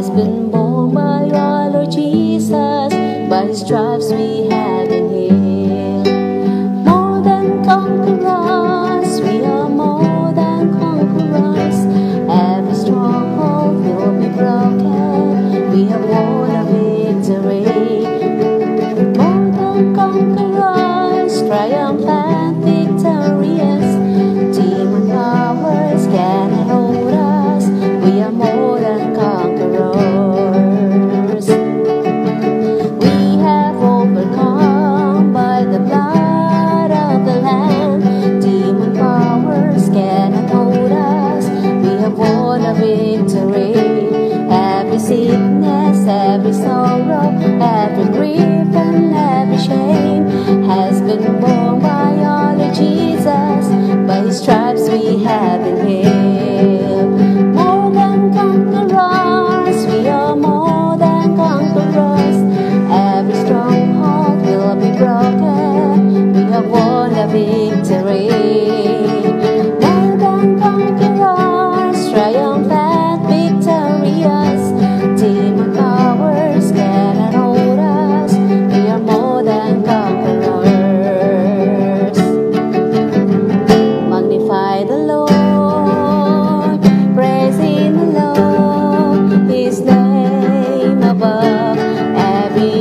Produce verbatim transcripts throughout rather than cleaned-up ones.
has been born by our Lord Jesus. By His stripes we have been healed. More than conquerors, we are more than conquerors. Every stronghold will be broken. We have won a victory. More than conquerors, triumphant, victorious. Demon powers cannot hold us. We are more than conquerors. We have overcome by the blood of the Lamb. Demon powers cannot hold us. We have won a victory. Every sickness, every sorrow, every grief and every shame has been borne by our Lord Jesus. By His stripes we have been healed. More than conquerors, we are more than conquerors. Every stronghold will be broken. We have won a victory. More than conquerors, triumphant, victorious. Demon powers cannot hold us. We are more than conquerors. Magnify the Lord, praise Him alone, His name above every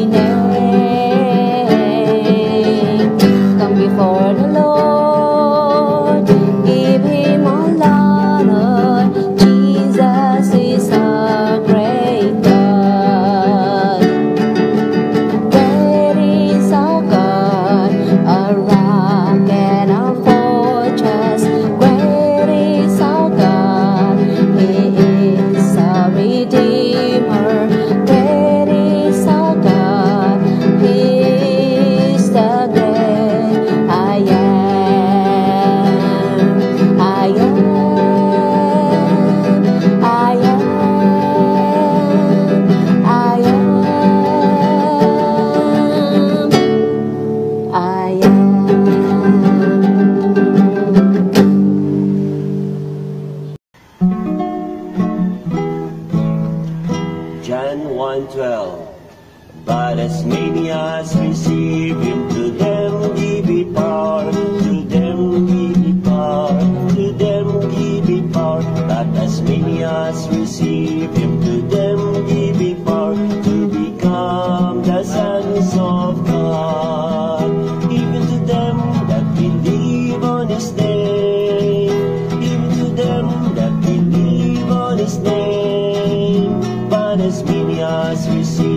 name. Come before the Lord, give Him all honor. Jesus is our great God. Great is our God, our rock and our fortress. Great is our God, He is our Redeemer. Great is our God, He is the great I am. I am, I am, I am, I am. John one twelve. But as many as receive Him, to them give He power, to them give He power, to them give He power. But as many as receive Him, to them give He power, to become the sons of God. Even to them that believe on His name, even to them that believe on His name. But as many as receive